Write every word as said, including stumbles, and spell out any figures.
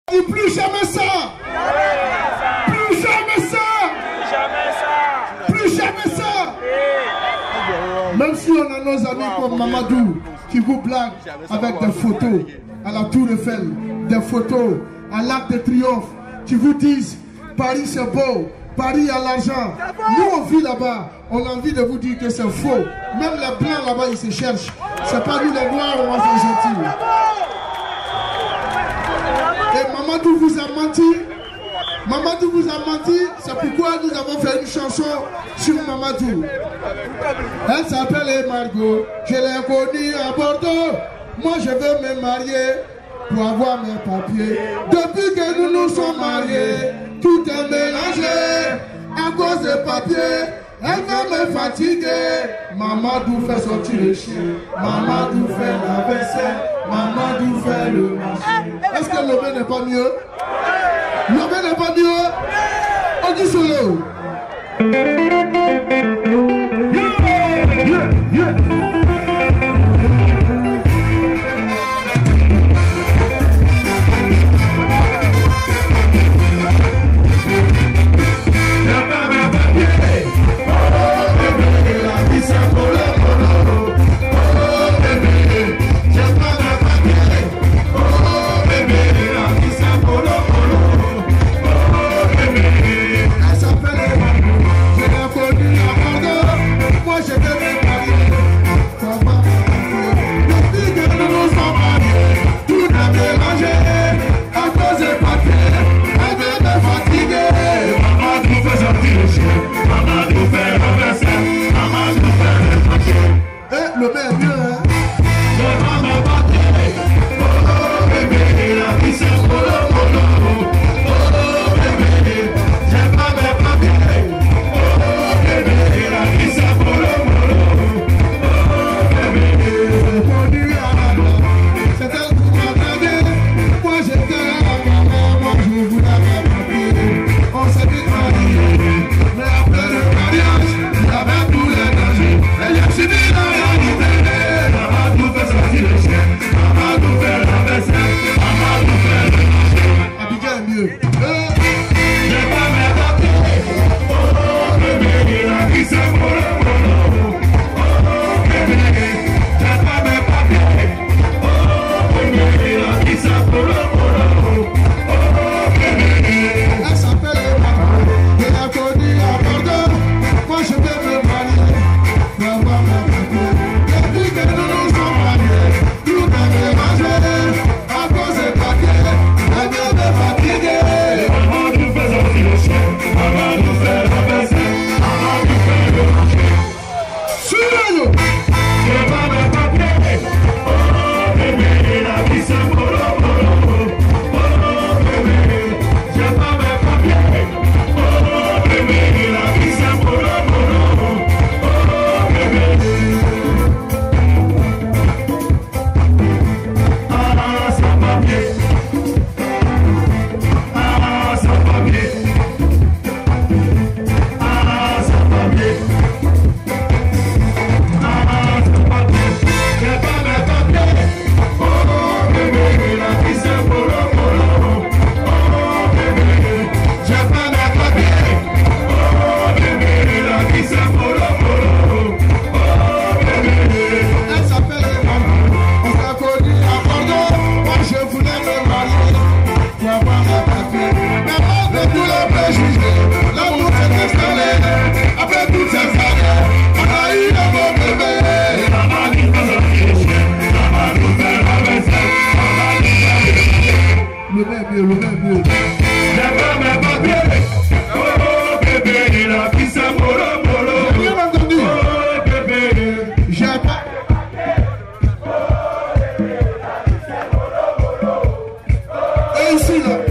Et plus jamais ça. Plus jamais ça. Plus jamais ça. Même si on a nos amis comme Mamadou qui vous blaguent avec des photos à la Tour Eiffel, des photos à l'Arc de Triomphe, qui vous disent Paris c'est beau, Paris a l'argent. Nous on vit là-bas, on a envie de vous dire que c'est faux. Même les blancs là-bas ils se cherchent. C'est pas nous les noirs on va faire gentil. Et Mamadou vous a menti. Mamadou vous a menti, c'est pourquoi nous avons fait une chanson sur Mamadou. Elle s'appelle Margot, je l'ai connue à Bordeaux. Moi je veux me marier pour avoir mes papiers. Depuis que nous nous sommes mariés, tout est mélangé à cause des papiers. Elle va me fatiguer. Mamadou fait sortir le chien, Mamadou fait la vaisselle, Mamadou fait le marché. Est-ce que Lobé n'est pas mieux? Lobé n'est pas mieux? On dit solo. Yeah, yeah, yeah. Le mec mieux, hein? Je vais me battre. Oh bébé, la vie c'est polo polo. Oh bébé, je vais me battre. Oh bébé, la vie c'est polo polo. Oh bébé, c'est connu à la main. C'est elle qui m'a dragué. Moi j'étais à la maman, moi je voulais me battre. On s'est vite marié. Mais après le mariage, il y avait tous les dangers. Et j'ai subi la réalité. Mamadou fait sortir le chien, Mamadou fait la vaisselle, Mamadou fait le marché. Abidjan est mieux. J'ai pas mes papiers. Oh bébé, la vie c'est polo polo. Oh bébé, j'ai pas mes papiers. Oh bébé, la vie c'est polo polo. Oh bébé. Elle s'appelle Emma, je l'ai connue à Bordeaux. Moi je vais me marier, pour avoir mes papiers. Depuis que nous nous sommes mariés, tout est mélangé à cause des papiers. Elle vient me fatiguer. Mamadou fait sortir le chien, Mamadou fait la vaisselle, Mamadou fait le marché. Suivez-nous. J'ai pas mes papiers. Oh bébé, la vie c'est polo polo. Oh bébé, j'ai pas mes papiers. Oh bébé, la vie c'est polo polo. Oh bébé. Ah, sans papier. Ah, sans papier. Ah, sans papier. Ah, sans papier. J'ai pas mes papiers. Oh bébé, la vie c'est polo polo. Oh bébé, j'ai pas mes papiers. Oh bébé, la vie c'est polo polo. Oh bébé. Elle s'appelle Emma. On s'est connus à Bordeaux. Moi je voulais me marier pour avoir mes papiers. Mais malgré tous les préjugés, l'amour s'est installé. Après toutes ces années, on a eu un beau bébé. Mamadou fait sortir le chien, Mamadou fait la vaisselle, Mamadou fait le marché. Le même mieux, le même mieux. J'ai pas mes papiers. Oh bébé, la vie c'est polo polo. J'ai bien entendu. Oh bébé, j'ai pas. Et ici là.